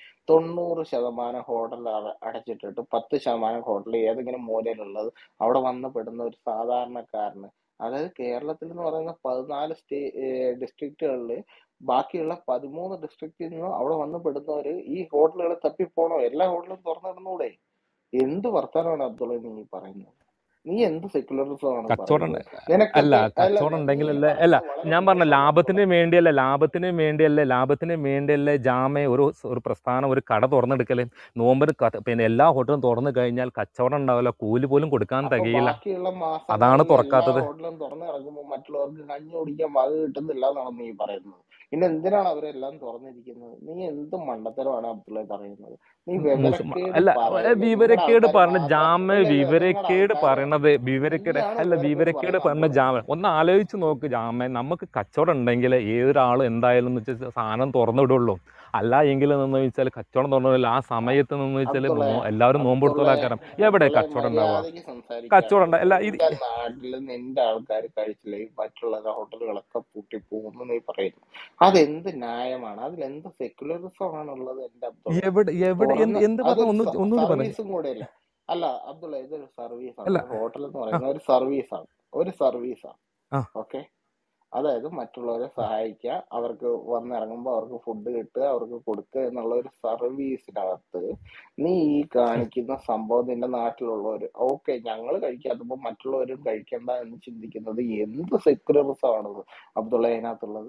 90% ഹോട്ടൽ അടച്ചിട്ടിട്ട് 10% ഹോട്ടൽ ഏതെങ്കിലും മൂലയിലുള്ളത് അവിടെ വന്ന് പെടുന്ന ഒരു സാധാരണക്കാരന്, അതായത് കേരളത്തിൽ എന്ന് പറയുന്ന 14 ഡിസ്ട്രിക്റ്റുകളിൽ ബാക്കിയുള്ള 13 ഡിസ്ട്രിക്റ്റിൽ നിന്നും അവിടെ വന്ന് പെടുന്നവര് ഈ ഹോട്ടലുകൾ തപ്പിപ്പോണോ? എല്ലാ ഹോട്ടലും തുറന്നിടുന്നൂടെ? എന്ത് വർത്താനമാണ് അബ്ദുള്ള നീ പറയുന്നത്? നീ എന്ത് സെക്യുലറിസമാണ് കച്ചവടം പറയുന്നത്? അല്ല നിനക്കൊക്കെ കച്ചവടം നീ ഉണ്ടെങ്കിലല്ലേ പറയുന്നത് വളരെ ഞാൻ പറഞ്ഞ മോശമാണ് ലാഭത്തിന് വേണ്ടിയല്ലേ ജാമെ ഒരു പ്രസ്ഥാനം ഒരു കട തുറന്നെടുക്കല്. നോമ്പിന് പിന്നെ എല്ലാ ഹോട്ടലും തുറന്നു കഴിഞ്ഞാൽ കച്ചവടം ഉണ്ടാവില്ല, കൂലി പോലും കൊടുക്കാൻ അപ്പൊ തികയില്ല. ബാക്കിയുള്ള അതാണ് മാസങ്ങളിൽ എല്ലാ തുറക്കാത്തത്. ഹോട്ടലും തുറന്നു കിടക്കുമ്പോൾ മറ്റുള്ളവർക്ക് കഞ്ഞി കുടിക്കാൻ വക കിട്ടുന്നില്ല എന്നാണ് നീ പറയുന്നത്. പിന്നെ എന്തിനാണ് അവരെല്ലാം തുറന്നിരിക്കുന്നത്? നീ എന്ത് മണ്ടത്തരമാണ് അബ്ദുള്ള പറയുന്നത്? നീ വിവരക്കേട് അല്ല പറയല്ലേ. നിങ്ങളുടെ വിവരക്കേട് ആൾക്കാർ പറഞ്ഞ മാത്രം ജാമ ഇല്ല നിങ്ങളുടെ വിവരക്കേട് ആൾക്കാര് പറയണത് നീയാണ് വിവരക്കേട് പറയുന്നത് പറഞ്ഞ അബ്ദുള്ള. ജാമ ഒന്ന് ആലോചിച്ച് നോക്ക് ജാമ. നമുക്ക് കച്ചവടം ഉണ്ടെങ്കിൽ ഏതൊരാളും എന്തായാലും എന്ന് വെച്ചാൽ സാധനം തുറന്നു വിടുള്ളൂ. അല്ല എങ്കിൽ എന്ന് വെച്ചാൽ കച്ചവടം തുറന്നില്ല ആ സമയത്ത് നിന്ന് വെച്ചാൽ അബ്ദുള്ള എല്ലാവരും നോമ്പ് അബ്ദുള്ള കൊടുത്തോലാക്കാരം. എവിടെ അബ്ദുള്ള കച്ചവടം ഉണ്ടാവുക? മര്യാദയ്ക്ക് കച്ചവടം സംസാരിക്കുകയാണെങ്കിൽ അല്ല ഇത് നിന്റെ നാട്ടില് നിന്റെ ആൾക്കാർ കഴിച്ചില്ലെങ്കിൽ മറ്റുള്ള ഹോട്ടലുകളൊക്കെ പൂട്ടിപ്പോകുന്നു നീ പറയുന്നു. അതെന്ത് ന്യായമാണ്? അതിലെന്ത് സെക്യുലറിസം ആണുള്ളത് എന്റെ അബ്ദുള്ള? എവിടെ എവിടെ തുറന്ന് എന്ത് പറഞ്ഞ അതൊരു ഒന്നുകൂടി പറഞ്ഞു. സർവീസും കൂടെയല്ല. അല്ല അബ്ദുള്ള, ഇതൊരു സർവീസാണ്. അല്ല ഒരു ഹോട്ടൽ എന്ന് ആ പറയുന്ന ഒരു സർവീസാണ്. ഒരു സർവീസാണ്. ആ ഓക്കെ. അതായത് മറ്റുള്ളവരെ സഹായിക്കുക, അവർക്ക് വന്നിറങ്ങുമ്പോൾ അവർക്ക് ഫുഡ് കിട്ടുക, അവർക്ക് കൊടുക്കുക എന്നുള്ള ഒരു സർവീസിനകത്ത് നീ ഈ കാണിക്കുന്ന സംഭവം നിന്റെ നാട്ടിലുള്ളവർ ഓക്കെ ഞങ്ങൾ കഴിക്കാത്തപ്പോൾ മറ്റുള്ളവരും കഴിക്കണ്ട എന്ന് ചിന്തിക്കുന്നത് എന്ത് സെക്യുലറിസം ആണത് അബ്ദുള്ള അതിനകത്തുള്ളത്?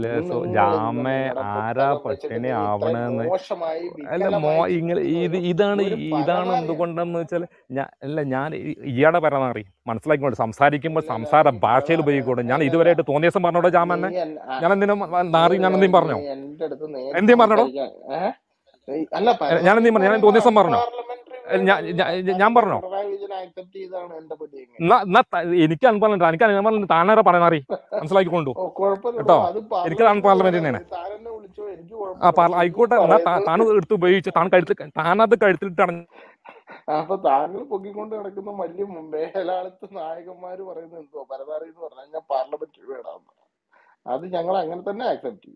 ജാമ നിങ്ങളുടെ ആരാ പുസ്തകം വെച്ചിട്ട് പട്ടിണി നീ ഇത്രയും ആവണെന്ന് മോശമായി അല്ല വികലമായി ഇത് ചിന്തിക്കുന്ന ഇതാണ് ഒരു ഇതാണ് പരമാറിയാണ്. എന്തുകൊണ്ടെന്ന് വെച്ചാൽ ഞാൻ ഇയാടെ പരമാറി മനസ്സിലാക്കിക്കൊണ്ട് സംസാരിക്കുമ്പോൾ ഇല്ലല്ല, സംസാര നീ ഭാഷയിൽ പരമാറി ഉപയോഗിക്കൂടും. ഞാൻ അല്ലല്ല. ഇതുവരെയായിട്ട് തോന്നിയ ദിവസം പറഞ്ഞോടോ ജാമ നീ എന്നെ ഞാൻ എന്തിനും നാറി ഞാൻ എന്തെങ്കിലും പറഞ്ഞോ? നീ എന്റെ അടുത്ത് നേരിട്ട് എന്തെങ്കിലും പറഞ്ഞോടോ? സംസാരിക്കാൻ അല്ല ഞാൻ എന്തെങ്കിലും പറഞ്ഞു? ഞാൻ തോന്നിയ ദിവസം പറഞ്ഞോ? പാർലമെന്ററി ഞാൻ പറഞ്ഞോ? പിണറായി വിജയൻ ആക്സെപ്റ്റ് ചെയ്താണ് എന്റെ പറ്റി. എനിക്ക് അൺപാർലമെന്റ് എനിക്ക് അനുപാർലമെന്റ് താനേറെ പറയാനറി മനസ്സിലാക്കിക്കൊണ്ടു ഓ കുഴപ്പമില്ലടോ, കേട്ടോ. അത് എനിക്ക് അൺപാർലമെന്റ് തന്നെയാണ്. താനെന്നെ വിളിച്ചോ, എനിക്ക് ആ കുഴപ്പമില്ല. ആയിക്കോട്ടെ. എന്നാ താൻ എടുത്ത് ഉപയോഗിച്ച് താനത് കഴുത്തിലിട്ടാണ്. അപ്പൊ താങ്കൾ പൊക്കിക്കൊണ്ട് കിടക്കുന്ന വലിയ മേലാളത്ത് നായകന്മാര് പറയുന്നത് എന്തോ പരതാറി എന്ന് പറഞ്ഞാൽ ഞാൻ പാർലമെന്ററി വേണമെന്ന്. അത് ഞങ്ങൾ അങ്ങനെ തന്നെ ആക്സെപ്റ്റ് ചെയ്യും.